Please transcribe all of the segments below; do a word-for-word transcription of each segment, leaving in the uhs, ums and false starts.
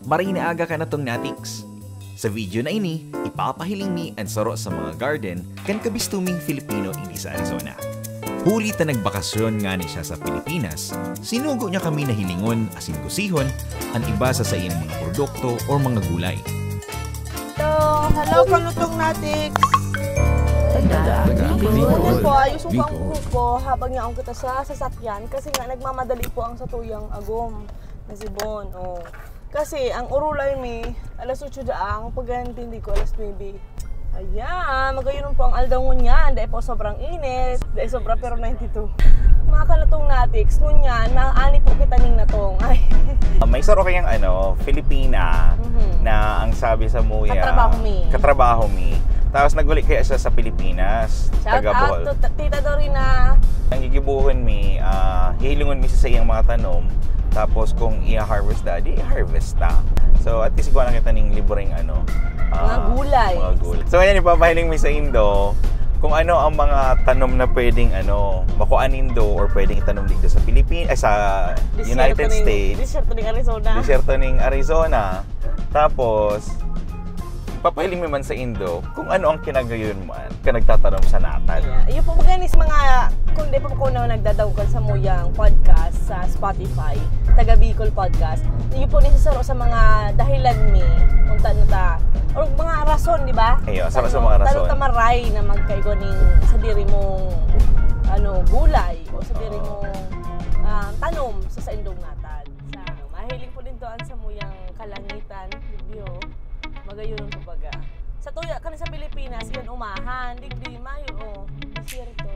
maray na aga ka na tong natiks. Sa video na ini, ipapahiling mi ang saro sa mga garden kan kabistuming Filipino idi sa Arizona. Huli ta nagbakasyon nga ni siya sa Pilipinas, sinugo niya kami na hilingon asin kusihon ang iba sa sa iyang mga produkto o mga gulay. Hello, hello kalutong natiks. Taga Bikol po, ayos po ang grupo habang nga kita sa sasakyan kasi nga nagmamadali po ang satuyang agom na sibon. Oh. Kasi ang urulay mi, alas otso daang, pagantindi ko alas nuwebe. Ayan, magayon po ang aldangon niyan, dahil po sobrang init, dahil sobra pero ninety-two. Mga kalutong natiks, ngunyan, mga ani po kita ning natong. Ay. May saro kayang ano, Filipina, mm-hmm. na ang sabi sa muya, katrabaho mi. Katrabaho mi. Tapos naguli kaya siya sa Pilipinas, Taga Bikol. Shout out to Tita Dorina. Ang gigibuhan mi, uh, hihilingon mi sa iyang mga tanom. Tapos kung i-harvest da, di i-harvest ta. So at least ikaw nakita ning libreng ano, uh, mga gulay. Mga gulay. So ayan, ipapahiling mi sa Indo kung ano ang mga tanom na pwedeng ano, makuan Indo or pwedeng itanom dito sa Pilipinas, eh, sa Desierto United ning, States. Desierto ning Arizona. Desierto ning Arizona. Tapos papahiling mi man sa Indo kung ano ang kinagayon man ka nagtatanom sa natal. Yeah. Yung po maganis mga, kung di pa po na nagdadawgan sa muyang podcast sa Spotify, Taga Bikol podcast, yung po nisasaro sa mga dahilan mi, kung tano ta, o mga rason, di ba? Ayo, sa sa mga rason. Talo tamaray na magkaigoning sa diri mong ano, gulay o sa diri mong uh, tanom sa sa indong natal. Sa, mahiling po din doon sa muyang kalangitan, video. Magayon ang kumbaga. Sa tuya ka sa Pilipinas, yan umahan, digdi, mayo, oh, desierto.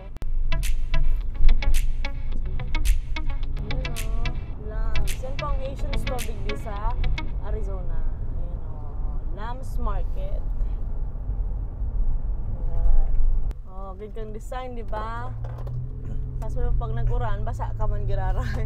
Ayun o, lambs. Yan po ang Asian store digdi sa Arizona. Ayun o, lambs market. Ayan. Oh, good kang design, di ba? Kaso pag nag-uran, basa ka man giraray.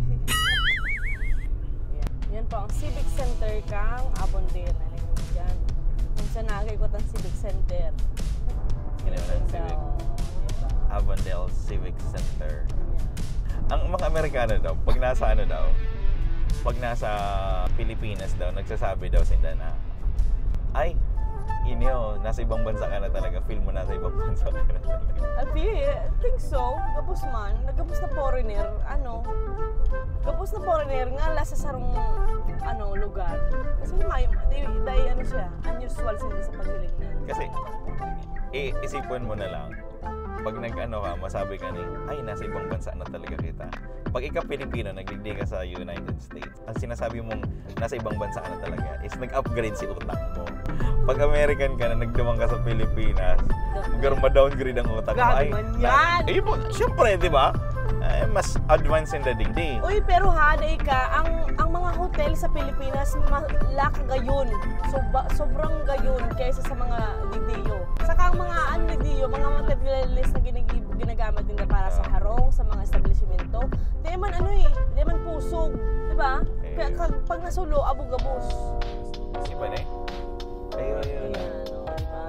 Yan. Yan po ang Civic Center kang Abondel. Yan. Kung saan nakikot ang Civic Center. Civic. Avondale Civic Center. Yeah. Ang mga Amerikano daw, pag nasa ano daw, pag nasa Pilipinas daw, nagsasabi daw sila na, ay, inyo, nasa ibang bansa ka na talaga. Feel mo nasa ibang bansa ka na talaga. I think so. Gabos man. Nagabos na foreigner. Ano? Gabos na foreigner nga lasa sarong ano, lugar. Kasi may, day, day ano siya, unusual sila sa paghiling niya. Kasi, iisipin mo na lang, pag nag-ano ka, masabi ka ni, ay, nasa ibang bansa na talaga kita. Pag ikaw Pilipino, nagdigdi ka sa United States, ang sinasabi mong nasa ibang bansa ka na talaga is nag-upgrade si utak mo. Pag American ka na, nagdumang ka sa Pilipinas, mag-downgrade ang utak mo. Ay, yan! Ay, syempre, di ba? Ay, mas advanced in the digdi. Uy, pero ha, day ka, ang, ang mga hotel sa Pilipinas, malaki gayon. So, ba, sobrang gayon kaysa sa mga digdiyo. Saka ang mga ano digdiyo, mga materialist na ginag- ginagamit din na para sa harong, sa mga establishmento. Di man ano eh, di man pusog, di ba? Eh. Kaya kag, pag nasulo, abog-abos. Iba na eh. Ayun, ayun. Ayan, o, di ba?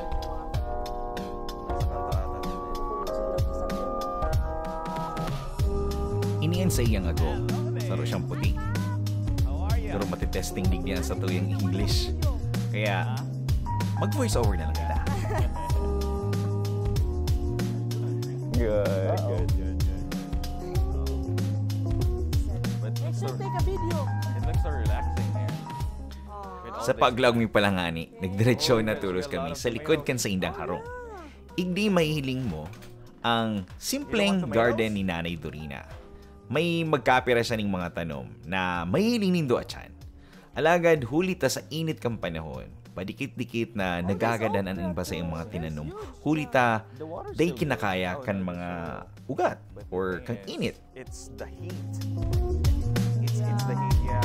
Iniyan sa iyang ago, saro siyang puti. Pero matitesting din yan sa tuyang English. Kaya, mag-voice over na lang kita. Good, good, good, good. Make sure take a video. It looks so relaxing here. Sa paglaog mi palangani, nagdiretso na tulos kami sa likod kan sa indang harong. Igdi mahihiling mo ang simpleng garden ni Nanay Dorina. May magkapira siya ng mga tanom na mahiling nindo atyan. Alagad hulita sa init kang panahon, padikit-dikit na nagagadanan ang basa yung mga tinanom. Hulita, day kinakaya kan mga ugat or kang init. It's the heat. It's, it's the heat, yeah.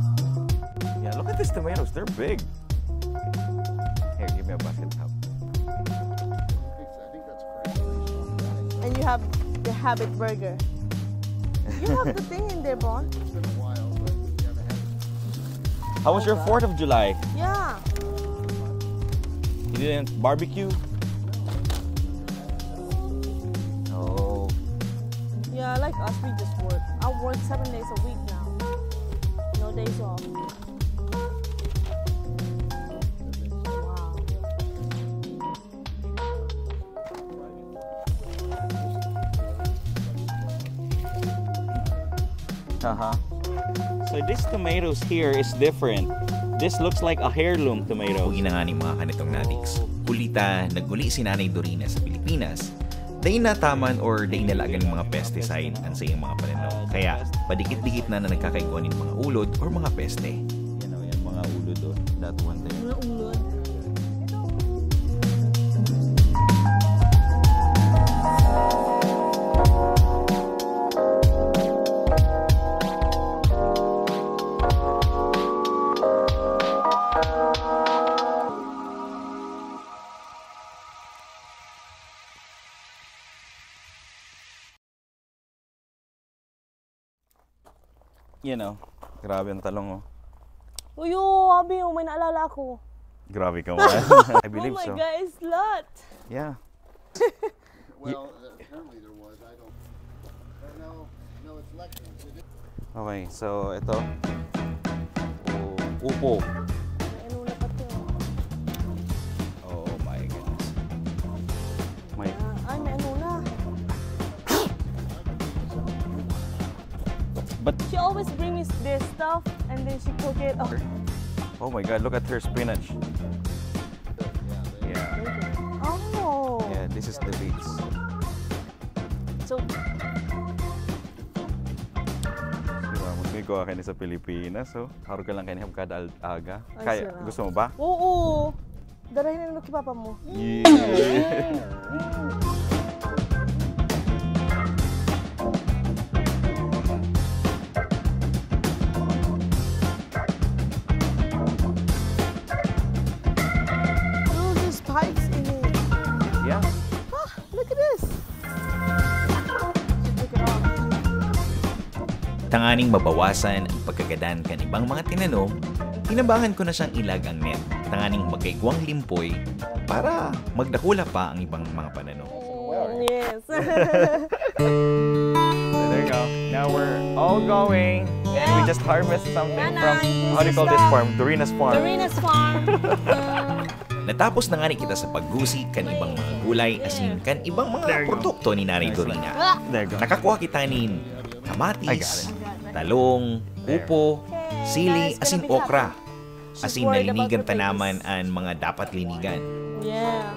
Tomatoes, they're big. Here, give me a basket top. have the Habit Burger. You have the thing in there, Bon? How was your fourth of July? Yeah. You didn't barbecue? Oh. Yeah, like us, we just work. I work seven days a week now. No days off. Wow. Uh-huh. So this tomatoes here is different. This looks like a heirloom tomato. Ugi na nga ni mga kanitong natiks. Ulita, naguli si Nanay Dorina sa Pilipinas. Day nataman or day nalagan ng mga pesticide ang sa iyong mga pananaw. Kaya, padikit-dikit na na nagkakaiguan ng mga ulod or mga peste. Yan o, yan mga ulod doon. That one there. Mga ulod. You know, grabe ang talong oh. Uyo, abi, oh, may naalala ako. Grabe ka man. I believe oh my so. God, it's lot. Yeah. Well, apparently there was. I don't. No, no, it's lectins. Okay, so ito. Oh, upo. May ano na pa to. Oh my goodness. May Ah, ay, may ano na. But She always brings this stuff and then she cook it. Oh, oh my God, look at her spinach. Yeah. oh. Yeah, this is the beets. So, Diba, magbigawa ka ni sa Pilipinas, so haro ka lang kayo kada aga. Ay, Kaya, sarap. gusto mo ba? oo. Darahin na kay papa mo. Yeah. Oh, there's pipes in it. Yeah. Ah, look at this. Look it off. Tanganing mabawasan ang pagkagadan kan ibang mga tinanom, tinabangan ko na siyang ilag ang net. Tanganing magkaigwang limpoy para magdakula pa ang ibang mga pananom. Mm, yes. So there you go. Now we're all going and we just harvest something from, Nanay, how do you call this farm? Dorina's farm. Dorina's farm. Uh, Natapos na nga ni kita sa paggusi kan ibang mga gulay asin kan ibang mga produkto ni Nanay Dorina. ah, There you go. Nakakuha kita nin kamatis, talong, upo, sili, asin okra. Asin nalinigan tanaman ang mga dapat linigan. yeah.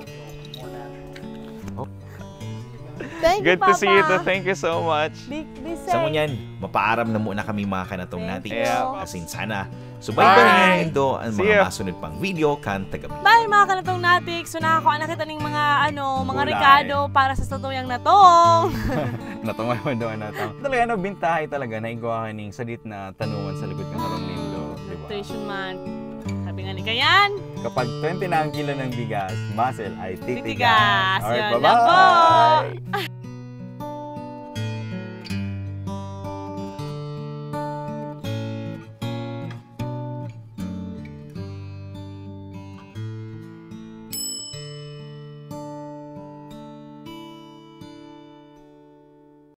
Thank Good you, to see you too. Papa. Thank you so much. Be, be safe. Sa ngunyan, mapaaram na muna kami mga kanatong Thank natin. you. Asin sana, subaybayan Bye. ninyo do ang See mga ya. masunod pang video kan Taga Bikol. Bye mga kanatong natik. So nakakuha na kita ng mga ano, mga Gulay. rekado para sa tutuyang natong. Natungay mo doon na ito. Talaga, no, bintahay talaga na igawa ka ning sadit na tanungan sa likod ng harong lindo. Diba? Nutrition man. Sabi nga ni Kayan. Kapag twenty na ang kilo ng bigas, muscle ay titigas. Titigas. Alright, Yun lang bye-bye! po.